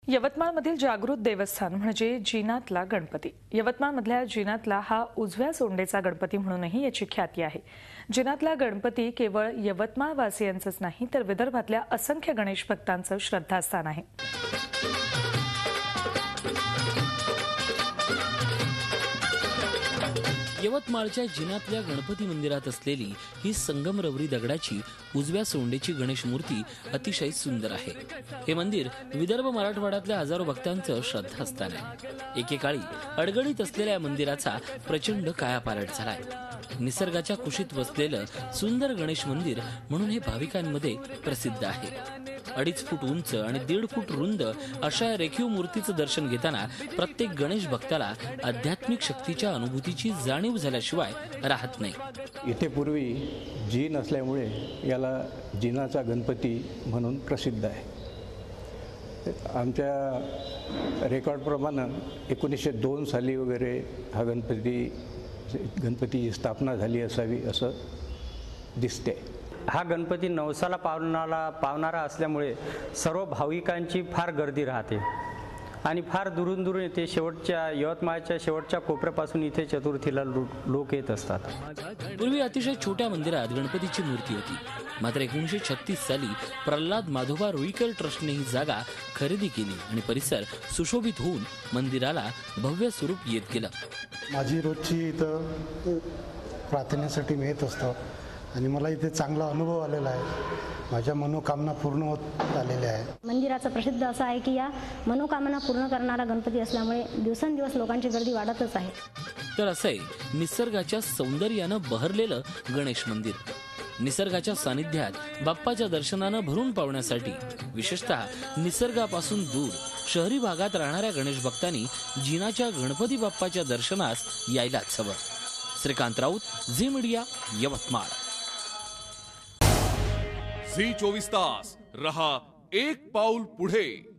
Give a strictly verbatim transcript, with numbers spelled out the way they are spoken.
यवतमाळमधील जागृत देवस्थान म्हणजे जिनातला गणपती। यवतमाळमधल्या जिनातला हा उजव्या सोंडेचा गणपती म्हणूनही याची ख्याती आहे। जिनातला गणपती केवळ यवतमाळ वासियांचंच नाही तर विदर्भातल्या असंख्य गणेश भक्तांचं श्रद्धास्थान आहे। यवतमाळच्या जिनातल्या गणपती मंदिरात असलेली ही संगमरवरी दगडाची उजव्या सोंडेची गणेश मूर्ती अतिशय सुंदर आहे। हे मंदिर विदर्भ मराठवाड्यातल्या हजारो भक्तांचं श्रद्धास्थान आहे। एकेकाळी अडगळीत असलेल्या मंदिराचा प्रचंड कायापालट झालाय। निसर्गाच्या कुशीत वसलेलं सुंदर गणेश मंदिर म्हणून हे भाविकांमध्ये प्रसिद्ध आहे। अडीच फूट उंच आणि दीड फूट रुंद अशा रेखीव मूर्तीचं दर्शन घेताना प्रत्येक गणेश भक्ताला आध्यात्मिक शक्तीच्या अनुभूतीची जाणीव झाल्याशिवाय राहत नाही। इथे पूर्वी जीन असल्यामुळे याला जिनाचा गणपती म्हणून प्रसिद्ध आहे। आमच्या रेकॉर्डप्रमाणे एकोणीसशे दोन साली वगैरे हा गणपती गणपती स्थापना झाली असावी असं दिसते। हा गणपती नवसाला पावणारा पावणारा असल्यामुळे सर्व भाविकांची फार गर्दी राहते आणि फार दुरून दुरून येते। शेवटच्या यवतमाळच्या शेवटच्या कोपऱ्यापासून इथे चतुर्थीला लोक येत असतात। पूर्वी अतिशय छोट्या मंदिरात गणपतीची मूर्ती होती, मात्र एकोणीसशे छत्तीस साली प्रल्हाद माधोबा रुईकर ट्रस्टने ही जागा खरेदी केली आणि परिसर सुशोभित होऊन मंदिराला भव्य स्वरूप येत गेलं। माझी रोजची इथं प्रार्थनेसाठी मी येत असतो आणि मला इथे चांगला अनुभव आलेला आहे। माझ्या मनोकामना पूर्ण होत आलेल्या आहेत। मंदिराचं प्रसिद्ध असं आहे की या मनोकामना पूर्ण करणारा गणपती असल्यामुळे दिवसेंदिवस लोकांची गर्दी वाढतच आहे। तर असंय निसर्गाच्या सौंदर्यानं बहरलेलं गणेश मंदिर। निसर्गाच्या सानिध्यात बाप्पाच्या दर्शनानं भरून पावण्यासाठी विशेषतः निसर्गापासून दूर शहरी भागात राहणाऱ्या गणेश भक्तांनी जिनाच्या गणपती बाप्पाच्या दर्शनास यायलाच हवं। श्रीकांत राऊत, झी मीडिया, यवतमाळ। झी चोवीस तास रहा एक पाऊल पुढे।